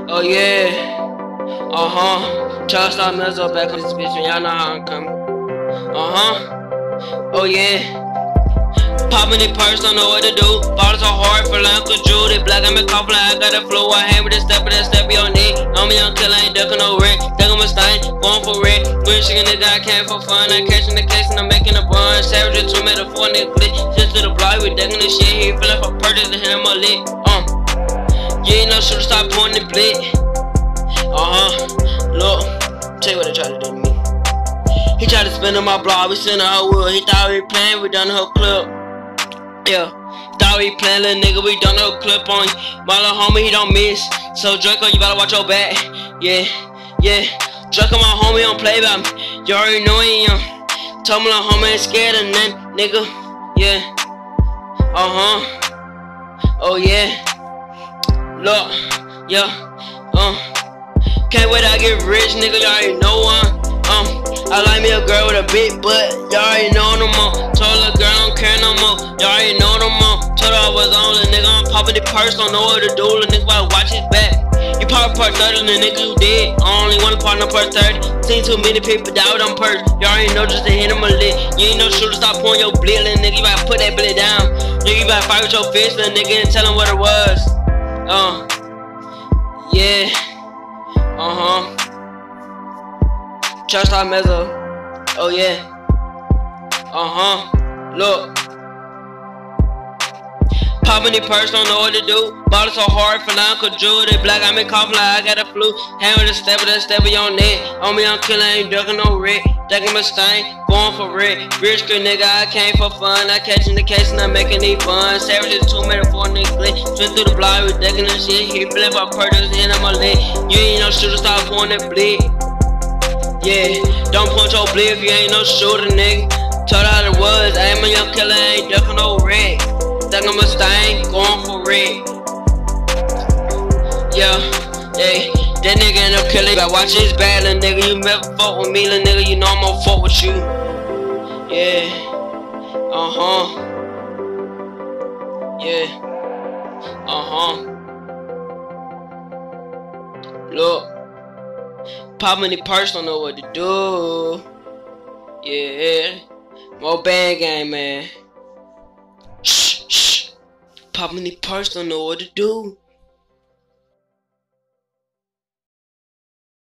Oh yeah. Trust I mess up back on this bitch, man. Y'all know how I'm coming. Oh yeah. Poppin' the purse, don't know what to do. Bottles are hard for Uncle Drew. They black, I'm a couple, I got a flow. I hang with a step on neck. I'm a young killer, ain't ducking no wreck. Ducking my stain, going for red. When chicken nigga, I came for fun. I catching the case and I'm making a bun. Savage 2 made a 4 nigga click. Just to the block, we ducking the shit. He feelin' for purchase, the hit him a lick. You ain't no shooter, stop pointing the blick. Look, tell you what they tried to do to me. He tried to spin on my block, we sent a whole wood. He thought we playing, we done the whole clip. Yeah, thought we playing, little nigga, we done the whole clip on you. My little homie, he don't miss. So Draco, you gotta watch your back. Yeah. Draco, my homie, don't play about me. You already know he told me little homie ain't scared of nothing, nigga. Yeah. Oh yeah. Look, yeah. Can't wait till I get rich, nigga, you already know one. I like me a girl with a big butt, y'all already know no more. Told her girl I don't care no more, y'all already know no more. Told her I was on the nigga, I'm popping the purse, don't know what to do, the nigga gotta watch his back. You pop part 30, the nigga you dead, I only want to partner part 30. Seen too many people die with them purse, y'all already know just to hit him a lick. You ain't no shooter, stop pulling your blick, little nigga, you gotta put that blick down. Nigga, you gotta fight with your fist, little nigga, and tell him what it was. Yeah. Trust I mess up. Oh yeah. Look. Poppin' the purse, don't know what to do. Bottles so hard for Uncle Drew. They black, I'm in coughing like I got a flu. Hand with a step of your neck. On me, I'm killing, ain't ducking no wreck. Ducking my stain, going for red. Rich good nigga, I came for fun. I catching the case and I'm making it fun. Savage 2 made a 4 nigga click. Swim through the block, we ducking the shit. He feelin' for purchase, and I'm a lit. You ain't no shooter, stop pouring that bleed. Yeah, don't punch your bleed if you ain't no shooter, nigga. Told her how it was, I am a young killer, ain't ducking no red. Ducking my stain, going for red. Yeah, that nigga ain't no killer, you gotta watch his bad, little nigga. You never fuck with me, little nigga, you know I'm gon' fuck with you. Yeah, Look. Poppin' the purse, don't know what to do. Yeah. More bang gang, man. Shh. Poppin' the purse, don't know what to do.